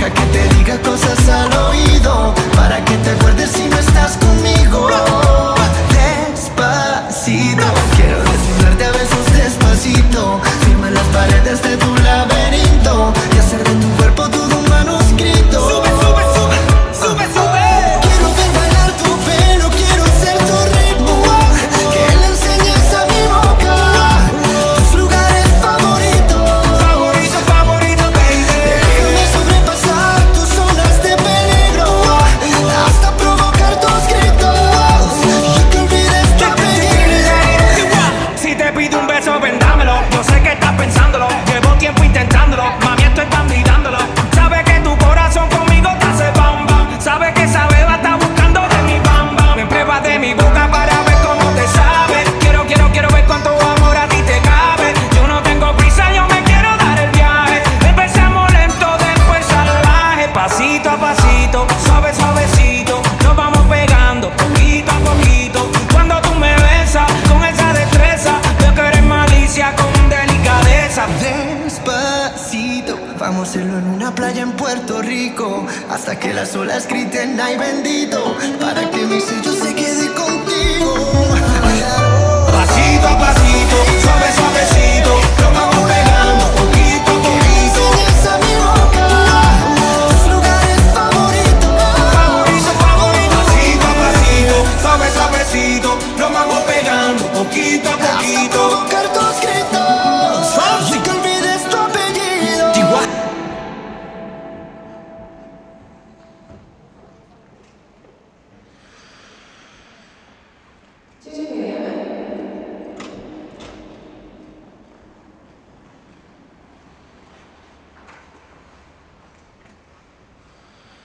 Deja que te diga cosas al oído, para que te acuerdes si no estás conmigo. Despacito, quiero desnudarte a besos despacito, firma las paredes de tu laberinto y hacer de tu cuerpo todo un manuscrito. Sube, sube, sube, sube, sube. Quiero ver bailar tu pelo, quiero ser tu ritmo, que le enseñes a mi boca tus lugares favoritos. Favorito, favorito, baby. Déjame sobrepasar tus zonas de peligro, hasta provocar tus gritos y que olvides tu apellido. Si te pido un beso, vendámelo. Yo sé que estás pensándolo, llevo tiempo intentándolo. Mami, esto es mirándolo. Sabe que tu corazón conmigo te hace bam bam. Sabe que esa beba está buscando de mi bam bam. Me pruebas de mi boca para ver cómo te sabe. Quiero ver cuánto amor a ti te cabe. Yo no tengo prisa, yo me quiero dar el viaje. Empezamos lento, después salvaje. Pasito a pasito, suave, suavecito, nos vamos pegando poquito a poquito. Cuando tú me besas con esa destreza, veo que eres malicia con delicadeza. Despacito, vamos a hacerlo en una playa en Puerto Rico, hasta que las olas griten ay bendito, para que mi sello